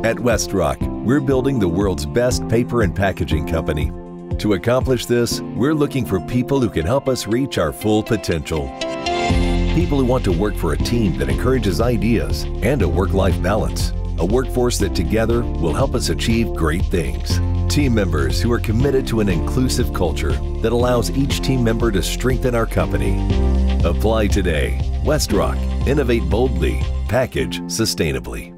At WestRock, we're building the world's best paper and packaging company. To accomplish this, we're looking for people who can help us reach our full potential. People who want to work for a team that encourages ideas and a work-life balance. A workforce that together will help us achieve great things. Team members who are committed to an inclusive culture that allows each team member to strengthen our company. Apply today. WestRock. Innovate boldly. Package sustainably.